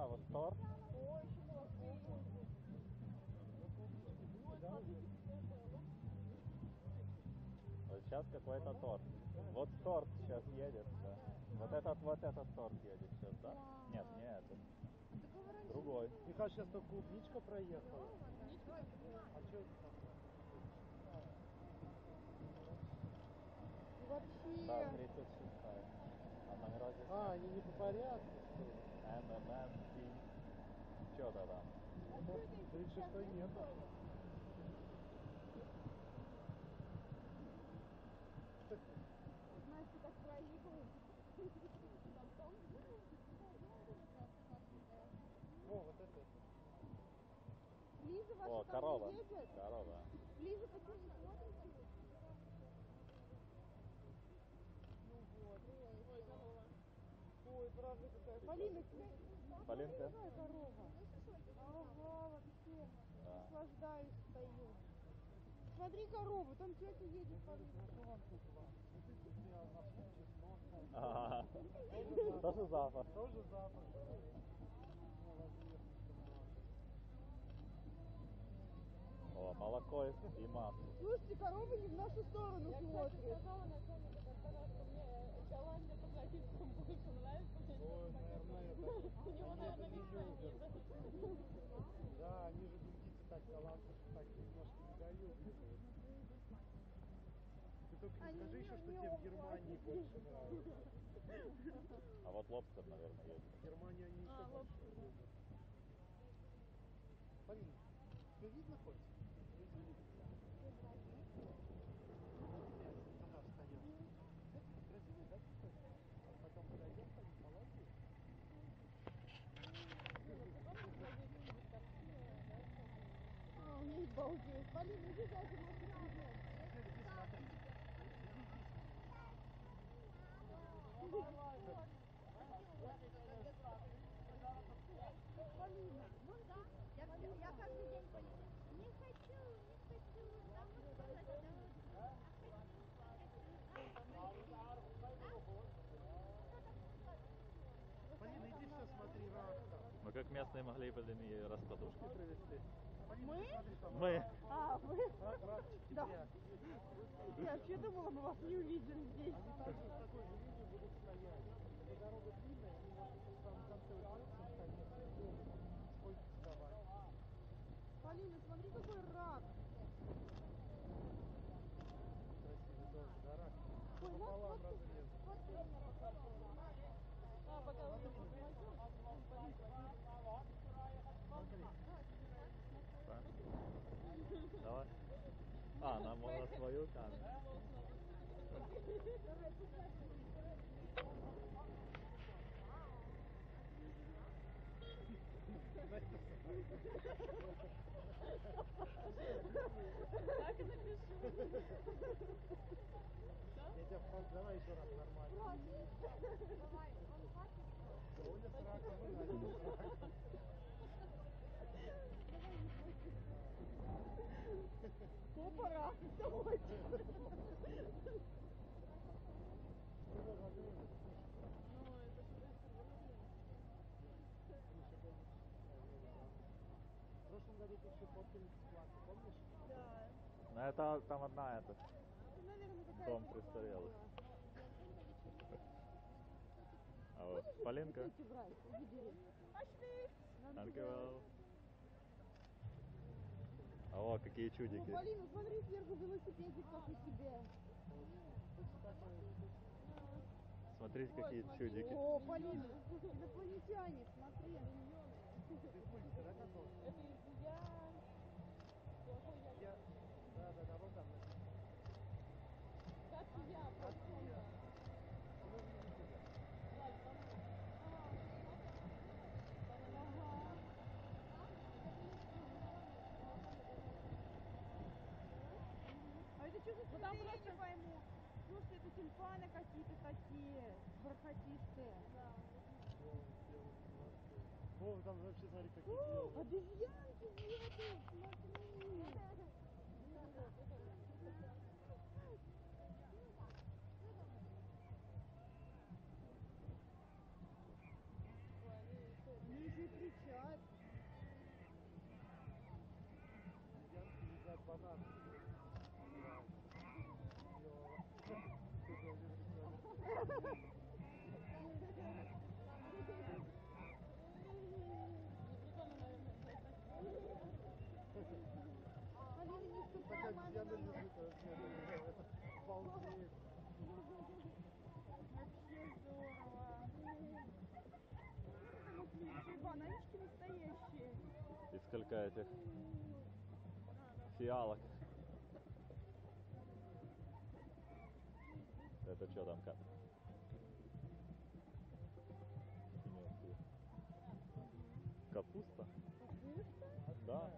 Да, вот торт. Ой, еще молоко. Вот сейчас какой-то торт. Вот торт сейчас едет, да. Вот этот торт едет сейчас, да? Нет, не этот. Другой. Мне кажется, сейчас только клубничка проехала. А что это там? Вообще. Да, 36-я. Она вроде... А, они не по порядку. МММ. Что-то там. 36-й нету. Настя так проигрывает. О, вот это. Лиза ваша О, там корова. не едет? Корова. Лиза, почему не смотрите? Ну вот. Ой, корова. Ой, правда какая. Полина, Полинка? какая корова? Ага, вообще. Да. Наслаждаюсь, стою. Смотри корову, там тетя едет, Полина. Ага. Тоже запах. Тоже запах. О, молоко и масло. Слушайте, корова не в нашу сторону смотрит. Я сказала начальнику, что мне Голландия по классическому больше нравится. Ой, наверное, это... У него, наверное, мечта нет. Да, они же бельгийцы так, голландцы так немножко недолюбливают. Ты только не скажи еще, что тебе в Германии больше нравится. А вот лобстер, наверное, есть. В Германии они еще больше любят. Полина, тебя видно хоть? Когда встаешь? Красивый, да, какой? Потом подойдем, молодец. Не балдеет. Полина, иди дайте машину. Иди смотри. Полина, ну да, я каждый день полюблю. Не хочу, потому что Полина, иди все смотри, рак там. Мы как местные могли бы ей раскладушки привезти. Полина, Мы? смотри, там Мы. А, вы? ракчики Да. для... Я вообще думала, мы вас не увидим здесь. Они также в такой же линии будут стоять. Эта дорога длинная, они могут в самом конце улицы стоять. Сколько вставать. Полина, смотри, какой рак. Красивый тоже, да, рак? Ой, Пополам вот, разрезан. вот меня покажу. А, пока вы тут Смотри. Давай. А, нам можно свою камеру. так и напишу. Я тебя давай еще раз нормально. Давай, он хватит. Оля с раком и Надя с раком. Опа, рак, все очень. Ну, это что-то В прошлом году тут еще фоткались бесплатно, помнишь? Да. Ну это там одна это. Это, наверное, какая-то Дом реклама престарелых. была. А вот Хочешь Полинка. эти брать? Иди бери. Пошли. Dankjewel. А о, какие О, чудики. Полина, смотри, сверху велосипедик, как у тебя. Смотрите, какие Ой, чудики. О, Полина, инопланетяне, смотри. Ты мультика, да, какого? Это изъян. Я... Да, вот там написано. Катя, Катя. Мы в Ютубе. А это что за цветы, я не пойму. Слушайте, это тюльпаны какие-то такие, бархатистые. Да. О, там вообще, смотри, какие клевые. Обезьянки бегают, смотри. Они еще несколько этих фиалок. Это что там, как? Капуста? Да.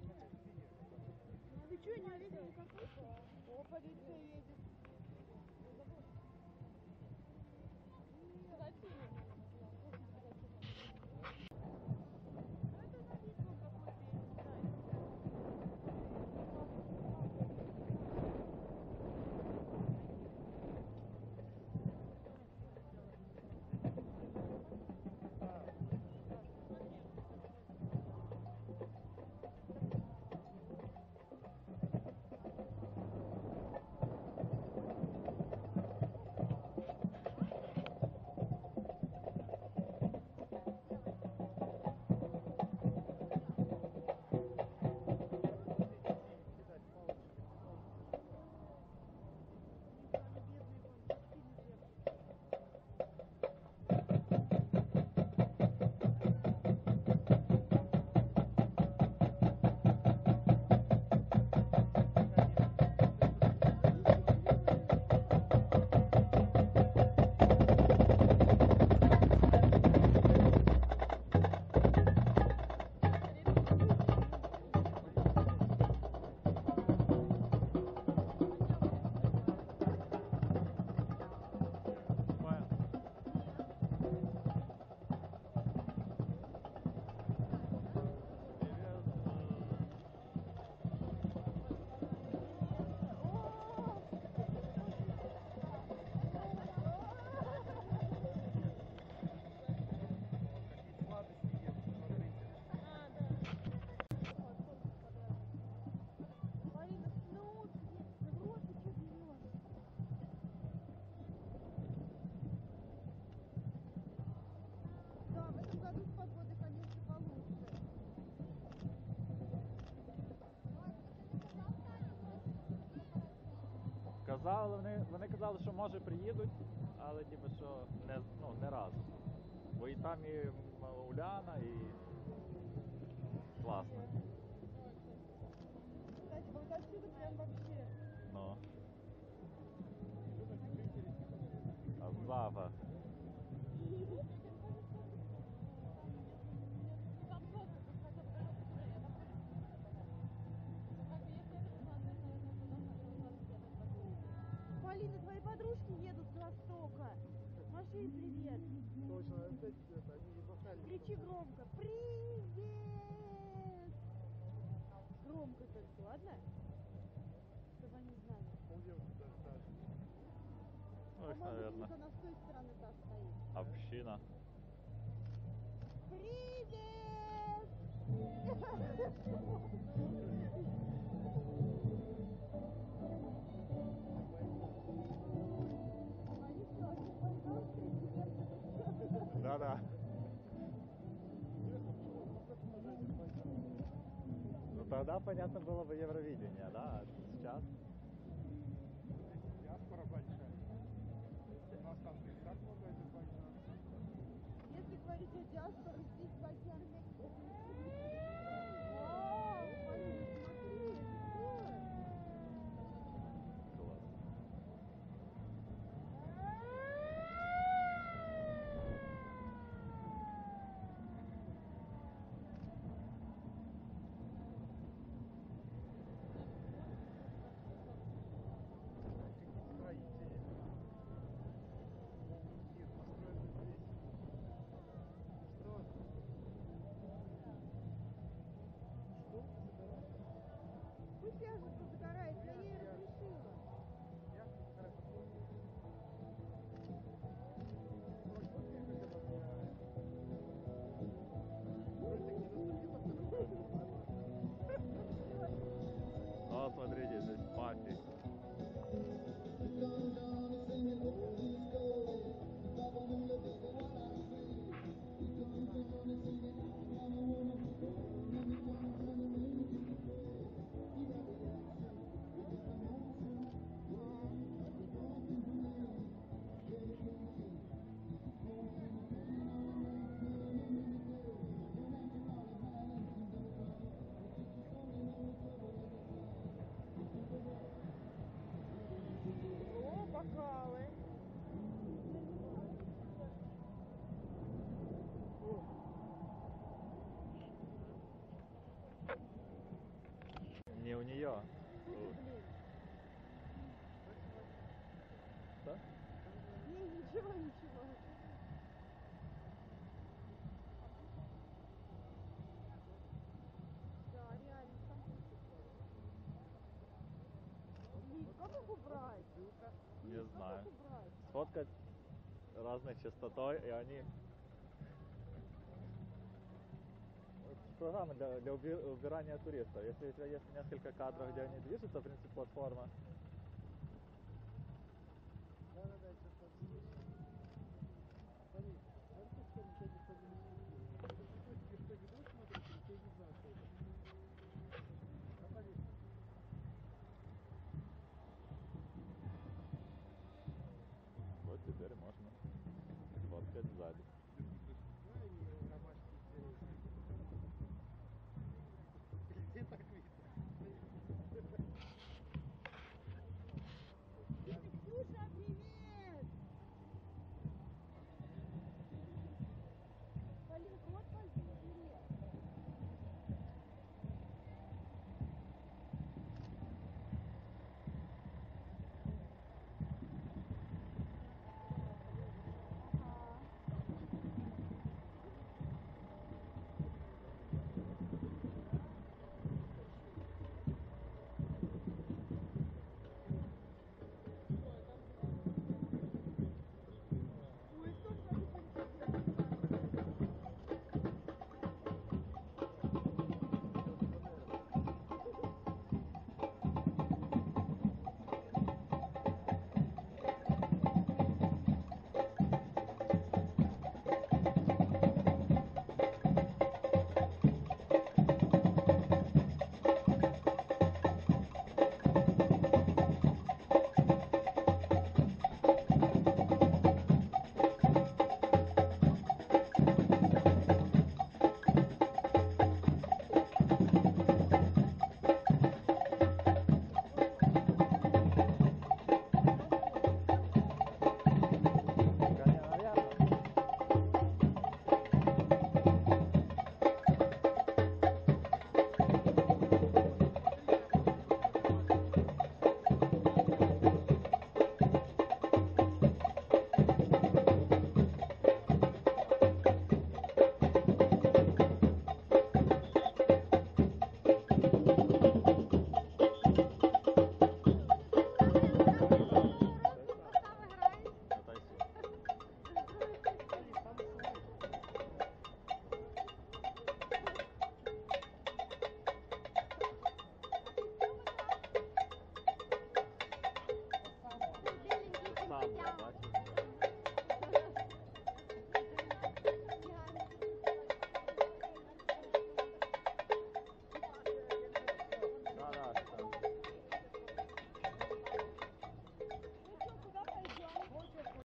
Вы что, не увидели капусту? О, полиция едет. Вони казали, що може приїдуть, але типу, що не разу. Бо і там і Уляна, і класно. Кстати, вот отсюда прям вообще. Ну. А запах. Полина, твои подружки едут с востока. Маши им привет. Точно, опять где-то, они вокально. Кричи громко. Привет! Громко только, ладно? Чтобы они знали. Полдевки даже так. Ну, их, По-моему, наверное, где-то она с той стороны та стоит. община. Привет! Да-да. Ну тогда, понятно, было бы Евровидение, да? А сейчас? Диаспора большая. У нас там и так много азербайджанцев. Если говорить о диаспоре, здесь большие армянские. Вау, Полина, смотри, какое. Класс. Ничего, ничего. Да, реально, сам Блин, как их убрать? Не знаю. Как их убрать? Сфоткать разной частотой, и они... Программа для убирания туристов. Если у тебя есть несколько кадров, где они движутся, в принципе, платформа,